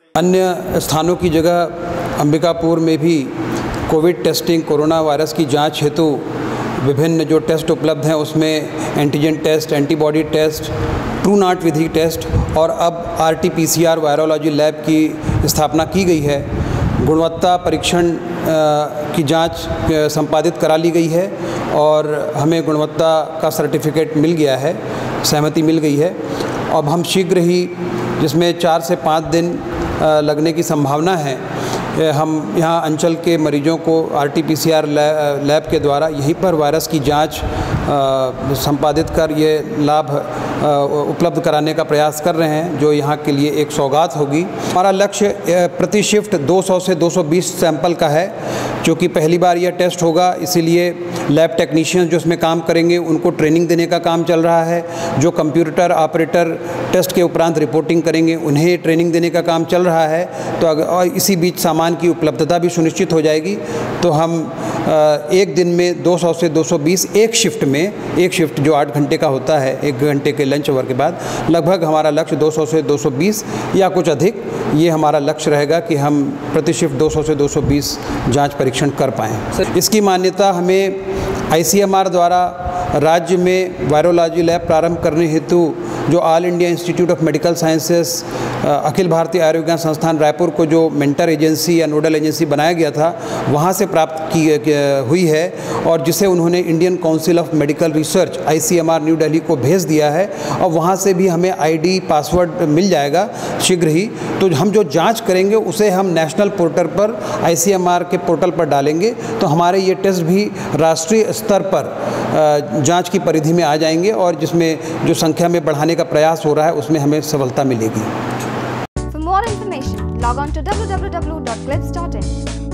अन्य स्थानों की जगह अंबिकापुर में भी कोविड टेस्टिंग, कोरोना वायरस की जांच हेतु विभिन्न जो टेस्ट उपलब्ध हैं उसमें antigen test, antibody test, TrueNat विधि टेस्ट और अब RT-PCR वायरोलॉजी लैब की स्थापना की गई है। गुणवत्ता परीक्षण की जांच संपादित करा ली गई है और हमें गुणवत्ता का सर्टिफिकेट मिल गया है, सहमति मिल गई है। अब हम शीघ्र ही, जिसमें 4 से 5 दिन लगने की संभावना है, हम यहाँ अंचल के मरीजों को RT-PCR लैब के द्वारा यहीं पर वायरस की जांच संपादित कर ये लाभ उपलब्ध कराने का प्रयास कर रहे हैं, जो यहाँ के लिए एक सौगात होगी। हमारा लक्ष्य प्रति शिफ्ट 200 से 220 सैंपल का है, क्योंकि पहली बार यह टेस्ट होगा, इसीलिए लैब टेक्नीशियन जो इसमें काम करेंगे उनको ट्रेनिंग देने का काम चल रहा है। जो कंप्यूटर ऑपरेटर टेस्ट के उपरांत रिपोर्टिंग करेंगे उन्हें ट्रेनिंग देने का काम चल रहा है। तो और इसी बीच सामान की उपलब्धता भी सुनिश्चित हो जाएगी। तो हम एक दिन में 200 से 220 एक शिफ्ट जो 8 घंटे का होता है, 1 घंटे के लंच आवर के बाद, लगभग हमारा लक्ष्य 200 से 220 या कुछ अधिक, ये हमारा लक्ष्य रहेगा कि हम प्रति शिफ्ट 200 से 220 जांच परीक्षण कर पाएँ। इसकी मान्यता हमें ICMR द्वारा राज्य में वायरोलॉजी लैब प्रारंभ करने हेतु जो all India institute of medical sciences, अखिल भारतीय आयुर्विज्ञान संस्थान रायपुर को जो मेंटर एजेंसी या नोडल एजेंसी बनाया गया था, वहाँ से प्राप्त हुई है और जिसे उन्होंने Indian council of medical research ICMR new Delhi को भेज दिया है और वहाँ से भी हमें ID पासवर्ड मिल जाएगा शीघ्र ही। तो हम जो जांच करेंगे उसे हम नेशनल पोर्टल पर, ICMR के पोर्टल पर डालेंगे, तो हमारे ये टेस्ट भी राष्ट्रीय स्तर पर जांच की परिधि में आ जाएंगे और जिसमें जो संख्या में बढ़ाने का प्रयास हो रहा है उसमें हमें सफलता मिलेगी। For more information, log on to www.clips.in.